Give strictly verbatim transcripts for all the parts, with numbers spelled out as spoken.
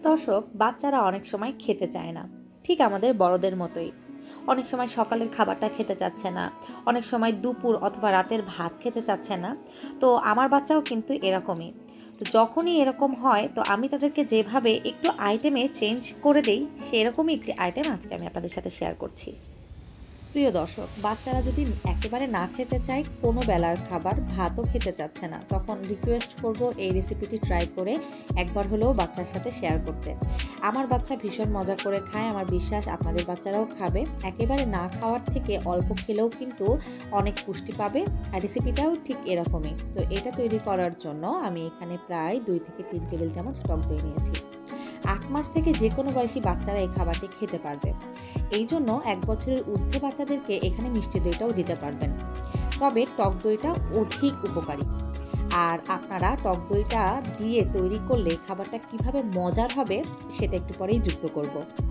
দর্শক, বাচ্চারা অনেক সময় খেতে চায় না, ঠিক আমাদের বড়দের মতোই। অনেক সময় সকালের খাবারটা খেতে চাচ্ছে না, অনেক সময় দুপুর অথবা রাতের ভাত খেতে চাচ্ছে না। তো আমার বাচ্চাও কিন্তু এরকমই। তো যখনই এরকম হয়, তো আমি তাদেরকে যেভাবে একটু আইটেমে চেঞ্জ করে দেই, সেরকমই একটি আইটেম আজকে আমি আপনাদের সাথে শেয়ার করছি। প্রিয় দর্শক, বাচ্চারা যদি একেবারে না খেতে চায়, কোনো বেলার খাবার ভাতও খেতে চাচ্ছে না, তখন রিকোয়েস্ট করব এই রেসিপিটি ট্রাই করে একবার হলেও বাচ্চার সাথে শেয়ার করতে। আমার বাচ্চা ভীষণ মজা করে খায়, আমার বিশ্বাস আপনাদের বাচ্চারাও খাবে। একেবারে না খাওয়ার থেকে অল্প খেলেও কিন্তু অনেক পুষ্টি পাবে, আর রেসিপিটাও ঠিক এরকমই। তো এটা তৈরি করার জন্য আমি এখানে প্রায় দুই থেকে তিন টেবিল চামচ টক দই নিয়েছি। আট মাস থেকে যে কোনো বয়সী বাচ্চারা এই খাবারটি খেতে পারবে। এই জন্য এক বছরের ঊর্ধ্বে বাচ্চাদেরকে এখানে মিষ্টি দইটাও দিতে পারবেন। তবে টক দইটা অধিক উপকারী, আর আপনারা টক দইটা দিয়ে তৈরি করলে খাবারটা কিভাবে মজার হবে সেটা একটু পরেই যুক্ত করব।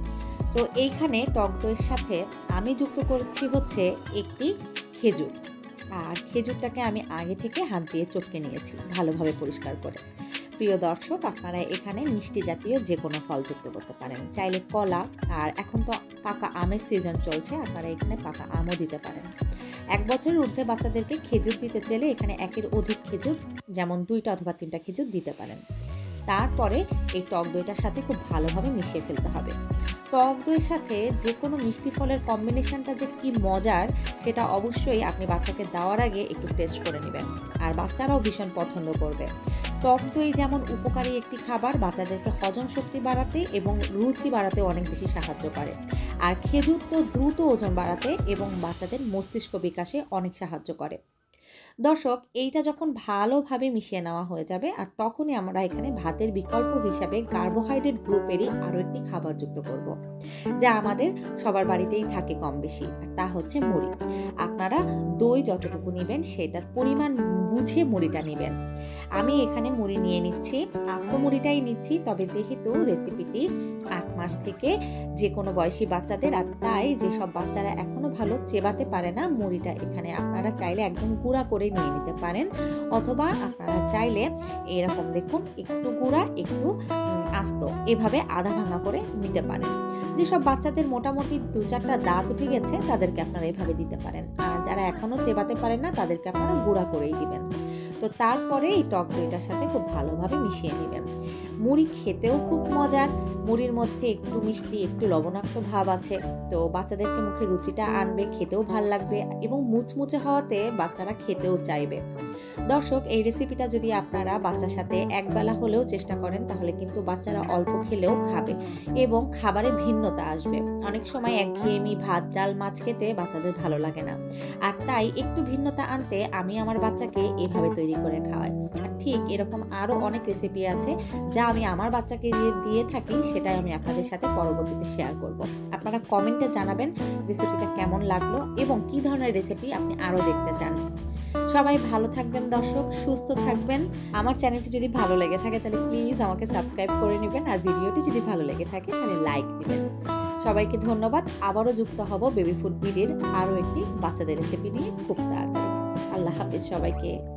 তো এইখানে টক দইয়ের সাথে আমি যুক্ত করছি হচ্ছে একটি খেজুর, আর খেজুরটাকে আমি আগে থেকে হাত দিয়ে চটকে নিয়েছি ভালোভাবে পরিষ্কার করে। প্রিয় দর্শক, আপনারা এখানে মিষ্টি জাতীয় যে কোনো ফল যুক্ত করতে পারেন, চাইলে কলা, আর এখন তো পাকা আমের সিজন চলছে, আপনারা এখানে পাকা আমও দিতে পারেন। এক বছরের ঊর্ধ্বে বাচ্চাদেরকে খেজুর দিতে চাইলে এখানে একের অধিক খেজুর, যেমন দুইটা অথবা তিনটা খেজুর দিতে পারেন। তারপরে এই টক দইটার সাথে খুব ভালোভাবে মিশিয়ে ফেলতে হবে। টক দইয়ের সাথে যে কোনো মিষ্টি ফলের কম্বিনেশনটা যে কি মজার, সেটা অবশ্যই আপনি বাচ্চাকে দেওয়ার আগে একটু টেস্ট করে নেবেন, আর বাচ্চারাও ভীষণ পছন্দ করবে। টক দই যেমন উপকারী একটি খাবার, বাচ্চাদেরকে হজম শক্তি বাড়াতে এবং রুচি বাড়াতে অনেক বেশি সাহায্য করে। আর খেজুর তো দ্রুত ওজন বাড়াতে এবং বাচ্চাদের মস্তিষ্ক বিকাশে অনেক সাহায্য করে। দর্শক, এইটা যখন ভালোভাবে মিশিয়ে নেওয়া হয়ে যাবে, আর তখনই আমরা এখানে ভাতের বিকল্প হিসাবে কার্বোহাইড্রেট গ্রুপেরই আরও একটি খাবার যুক্ত করব, যা আমাদের সবার বাড়িতেই থাকে কম বেশি, আর তা হচ্ছে মুড়ি। আপনারা দই যতটুকু নেবেন সেটার পরিমাণ বুঝে মুড়িটা নেবেন। আমি এখানে মুড়ি নিয়ে নিচ্ছি, আস্ত মুড়িটাই নিচ্ছি, তবে যেহেতু রেসিপিটি আট মাস থেকে যে কোনো বয়সী বাচ্চাদের, আর তাই যেসব বাচ্চারা এখনো ভালো চেবাতে পারে না, মুড়িটা এখানে আপনারা চাইলে একদম গুঁড়া করে নিয়ে নিতে পারেন, অথবা আপনারা চাইলে এরকম দেখুন একটু গুঁড়া একটু আস্ত এভাবে আধা ভাঙা করে নিতে পারেন। যেসব বাচ্চাদের মোটামুটি দু চারটা দাঁত উঠে গেছে তাদেরকে আপনারা এভাবে দিতে পারেন, আর যারা এখনো চেবাতে পারেন না তাদেরকে আপনারা গুঁড়া করেই দিবেন। তো তারপরে এই টক দইটার সাথে খুব ভালোভাবে মিশিয়ে নেবেন। মুড়ি খেতেও খুব মজার, মুড়ির মধ্যে একটু মিষ্টি একটু লবণাক্ত ভাব আছে, তো বাচ্চাদেরকে মুখে রুচিটা আনবে, খেতেও ভাল লাগবে, এবং মুচমুচে হওয়াতে বাচ্চারা খেতেও চাইবে। দর্শক, এই রেসিপিটা যদি আপনারা বাচ্চার সাথে একবেলা হলেও চেষ্টা করেন, তাহলে কিন্তু বাচ্চারা অল্প খেলেও খাবে এবং খাবারে ভিন্নতা আসবে। অনেক সময় একঘেয়েমি ভাত ডাল মাছ খেতে বাচ্চাদের ভালো লাগে না, আর তাই একটু ভিন্নতা আনতে আমি আমার বাচ্চাকে এভাবে তৈরি করে খাওয়াই। আর ঠিক এরকম আরও অনেক রেসিপি আছে যা আমি আমার বাচ্চাকে দিয়ে দিয়ে থাকি, সেটাই আমি আপনাদের সাথে পরবর্তীতে শেয়ার করব। আপনারা কমেন্টে জানাবেন রেসিপিটা কেমন লাগলো এবং কি ধরনের রেসিপি আপনি আরও দেখতে চান। সবাই ভালো থাকবেন দর্শক, সুস্থ থাকবেন। আমার চ্যানেলটি যদি ভালো লেগে থাকে তাহলে প্লিজ আমাকে সাবস্ক্রাইব করে নেবেন, আর ভিডিওটি যদি ভালো লেগে থাকে তাহলে লাইক দিবেন। সবাইকে ধন্যবাদ। আবারও যুক্ত হব বেবি ফুড বিডির আরও একটি বাচ্চাদের রেসিপি নিয়ে খুব তাড়াতাড়ি। আল্লাহ হাফিজ সবাইকে।